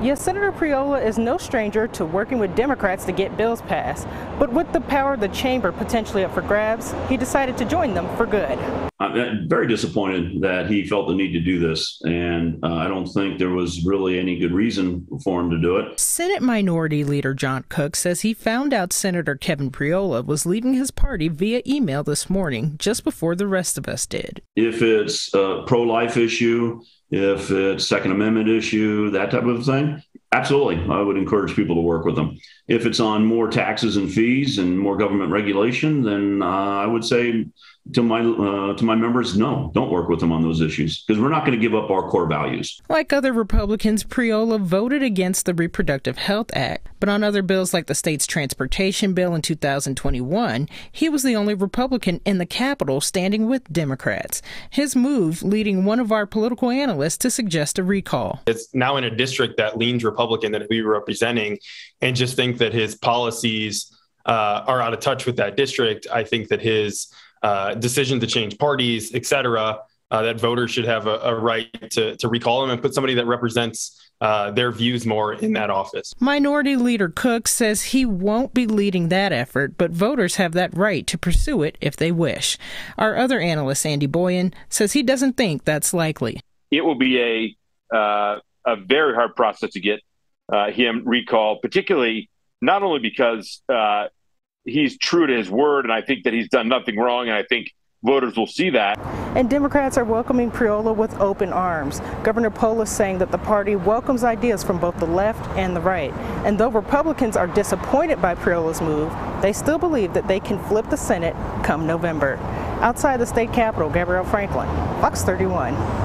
Yes, Senator Priola is no stranger to working with Democrats to get bills passed, but with the power of the chamber potentially up for grabs, he decided to join them for good. I'm very disappointed that he felt the need to do this, and I don't think there was really any good reason for him to do it. Senate Minority Leader John Cook says he found out Senator Kevin Priola was leaving his party via email this morning, just before the rest of us did. If it's a pro-life issue, if it's Second Amendment issue, that type of thing, absolutely, I would encourage people to work with them. If it's on more taxes and fees and more government regulation, then I would say to my members, no, don't work with them on those issues, because we're not going to give up our core values. Like other Republicans, Priola voted against the Reproductive Health Act, but on other bills like the state's transportation bill in 2021, he was the only Republican in the Capitol standing with Democrats. His move leading one of our political analysts to suggest a recall. It's now in a district that leans Republican that we were representing, and just think that his policies are out of touch with that district. I think that his decision to change parties, et cetera, that voters should have a right to recall him and put somebody that represents their views more in that office. Minority Leader Cook says he won't be leading that effort, but voters have that right to pursue it if they wish. Our other analyst, Andy Boyan, says he doesn't think that's likely. It will be a very hard process to get him recalled, particularly not only because he's true to his word, and I think that he's done nothing wrong, and I think voters will see that. And Democrats are welcoming Priola with open arms. Governor Polis saying that the party welcomes ideas from both the left and the right. And though Republicans are disappointed by Priola's move, they still believe that they can flip the Senate come November. Outside the state capitol, Gabrielle Franklin, Fox 31.